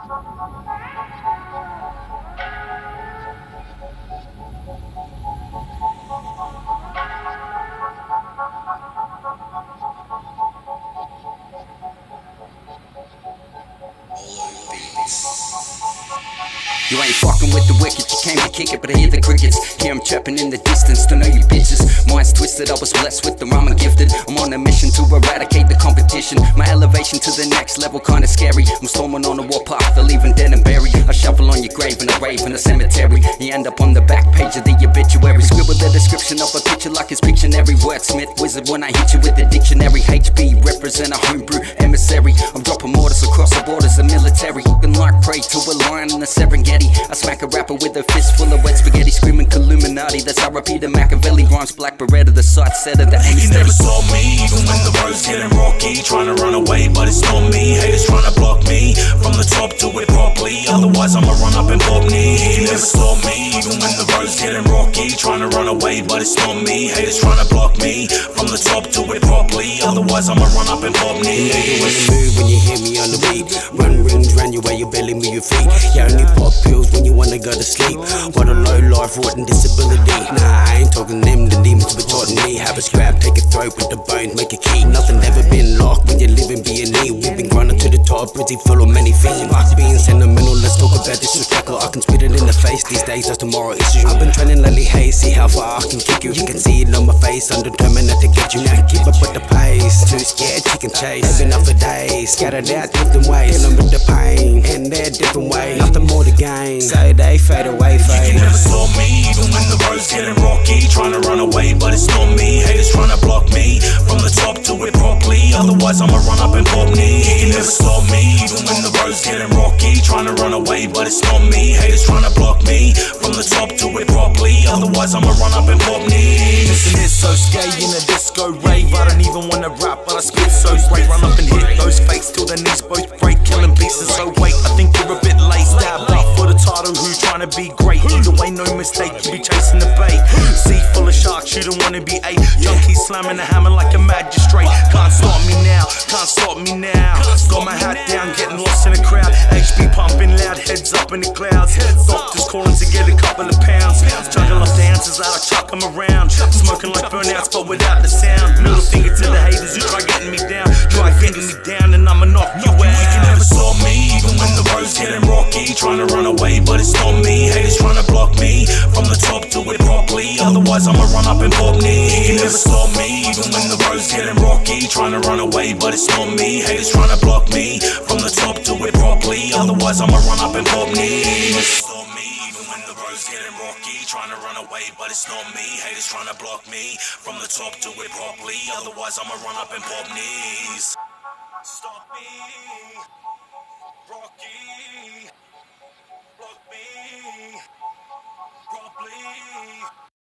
You ain't fucking with the wicked, you came to kick it, but I hear the crickets. Hear them chirping in the distance, don't know you bitches. Mine's twisted, I was blessed with the rhyme and gifted. I'm on a mission to eradicate the competition. My elevation to the next level, kinda scary. I'm storming on the warpath, they're leaving dead and buried. I shuffle on your grave in a rave in a cemetery. You end up on the back page of the obituary. Scribble the description of a picture like it's Pictionary. Wordsmith, wizard when I hit you with the dictionary. HB, represent a homebrew emissary. I'm dropping mortars across the borders of military. Looking like prey to a lion in the Serengeti. I smack a rapper with a fist full of wet spaghetti, screaming Illuminati. That's how I repeat the Machiavelli rhymes. Black Beretta, the side setter, the aim steady. You never saw me, even when the road's getting rocky. Trying to run away, but it's not me. Haters trying to block me. From the top, do it properly. Otherwise, I'ma run up and pop me. You never saw me, even when the road's getting rocky. Trying to run away, but it's not me. Haters trying to block me. From the top, do it properly. Otherwise, I'ma run up and pop me. You wanna move when you hear me on the beat. Run rings round your way, you barely move your feet. You only pop pills when you wanna go to sleep. What a low life, rotten disability. Nah, I ain't talking them, the demons be taught me. Have a scrap, take a throat with the bones, make a key. Nothing ever been locked when you're living B&E. We've been grinding to the top, busy full of many things. Like being sentimental, let's talk about disrespectful. I can spit it in the face these days, that's tomorrow issue. I've been training lately, hey, see how far I can kick you. You can see it on my face, I'm determined to get you. Now keep up with the pace, too scared, chicken chase. I've been up for days, scattered out different ways. Dealing with the pain, and they're different ways. Nothing more to gain, so they fade away, fade. You never saw me, even when the road's getting rocky. Trying to run away, but it's not me. Haters trying to block me. From the top, do it properly. Otherwise, I'ma run up and pop me. You never saw me, even when the road's getting rocky. Trying to run away, but it's not me. Haters trying to block me. From the top, do it properly. Otherwise, I'ma run up and pop me. Listen, it's so scary in a disco rave. I don't even wanna rap, but I spit so great. Run up and hit those fakes till their knees both break. Killing beats and so wait, I think you're a bit late. Stab up for the title, who trying to be great? Either way, no mistake, you be chasing the bait. Sea full of sharks, you don't wanna be eight. Junkies slamming the hammer like a magistrate. Can't stop me now, can't stop me now. Got my hat down, getting lost in the crowd. HB pumping loud, heads up in the clouds. Doctors calling to get a couple of pounds. Juggling up the answers that I chuck them around. Smoking like burnouts, but without the sound. Middle finger to the haters who try getting me down. Try getting me down and I'ma knock you out. You never saw me, even when the road's getting rocky. Trying to run away, but it's not me. Haters trying to block me. From the top, do it properly. Otherwise, I'ma run up and pop me. You never saw me, even when the road's getting rocky. Trying to run away, but it's not me. Haters trying to block me. From the top, do it properly. Otherwise, I'ma run up and pop me. Saw me, even when the road's getting rocky. Trying to run away, but it's not me. Haters trying to block me. From the top, do it properly. Otherwise, I'ma run up and pop knees. Stop me, Rocky.